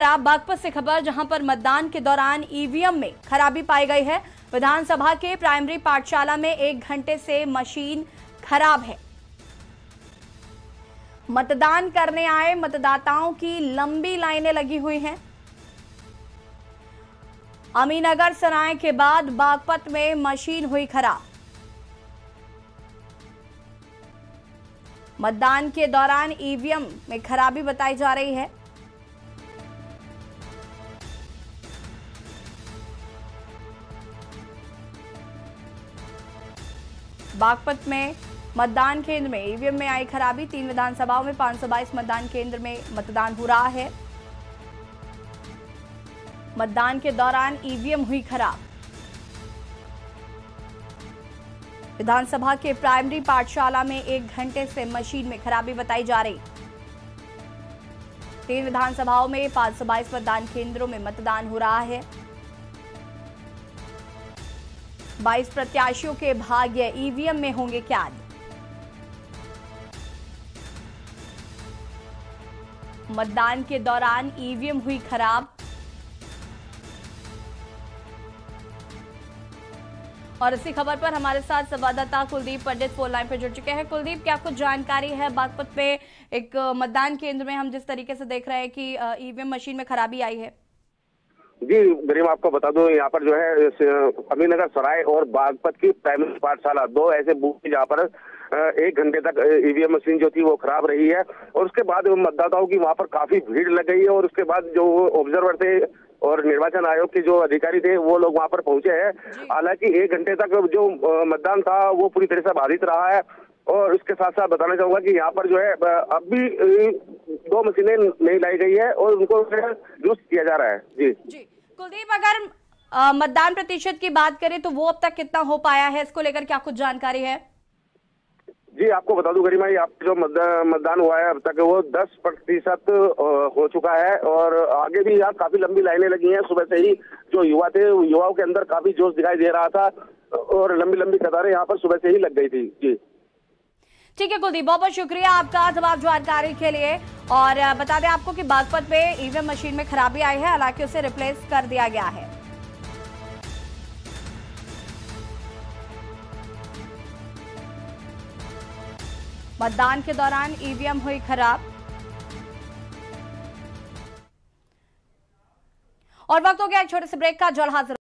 बागपत से खबर, जहां पर मतदान के दौरान ईवीएम में खराबी पाई गई है। विधानसभा के प्राइमरी पाठशाला में 1 घंटे से मशीन खराब है। मतदान करने आए मतदाताओं की लंबी लाइनें लगी हुई हैं। अमीनगर सराय के बाद बागपत में मशीन हुई खराब। मतदान के दौरान ईवीएम में खराबी बताई जा रही है। बागपत में मतदान केंद्र में ईवीएम में आई खराबी। 3 विधानसभाओं में 522 मतदान केंद्र में मतदान हो रहा है। मतदान के दौरान ईवीएम हुई खराब। विधानसभा के प्राइमरी पाठशाला में 1 घंटे से मशीन में खराबी बताई जा रही। 3 विधानसभाओं में 522 मतदान केंद्रों में मतदान हो रहा है। 22 प्रत्याशियों के भाग्य ईवीएम में होंगे कैद। मतदान के दौरान ईवीएम हुई खराब। और इसी खबर पर हमारे साथ संवाददाता कुलदीप पंडित फोन लाइन पर जुड़ चुके हैं। कुलदीप, क्या कुछ जानकारी है? बागपत में एक मतदान केंद्र में हम जिस तरीके से देख रहे हैं कि ईवीएम मशीन में खराबी आई है। जी गरिमा, आपको बता दूं, यहाँ पर जो है अमीनगर सराय और बागपत की प्राइमरी पाठशाला, 2 ऐसे बूथ जहाँ पर 1 घंटे तक ईवीएम मशीन जो थी वो खराब रही है। और उसके बाद मतदाताओं की वहाँ पर काफी भीड़ लग गई है। और उसके बाद जो ऑब्जर्वर थे और निर्वाचन आयोग के जो अधिकारी थे वो लोग वहाँ पर पहुंचे हैं। हालांकि 1 घंटे तक जो मतदान था वो पूरी तरह से बाधित रहा है। और उसके साथ साथ बताना चाहूंगा कि यहाँ पर जो है अब भी 2 मशीनें नहीं लाई गई है और उनको यूज किया जा रहा है। जी कुलदीप, अगर मतदान प्रतिशत की बात करें तो वो अब तक कितना हो पाया है, इसको लेकर क्या कुछ जानकारी है? जी आपको बता दूं गरिमा, आप जो मतदान हुआ है अब तक वो 10% हो चुका है। और आगे भी यहाँ काफी लंबी लाइनें लगी हैं। सुबह से ही जो युवा थे, युवाओं के अंदर काफी जोश दिखाई दे रहा था और लंबी लंबी कतारें यहाँ पर सुबह से ही लग गई थी। जी ठीक है कुलदीप, बहुत बहुत शुक्रिया आपका तमाम जानकारी के लिए। और बता दें आपको कि बागपत में ईवीएम मशीन में खराबी आई है, हालांकि उसे रिप्लेस कर दिया गया है। मतदान के दौरान ईवीएम हुई खराब। और वक्त हो गया एक छोटे से ब्रेक का। जल्द हाजिर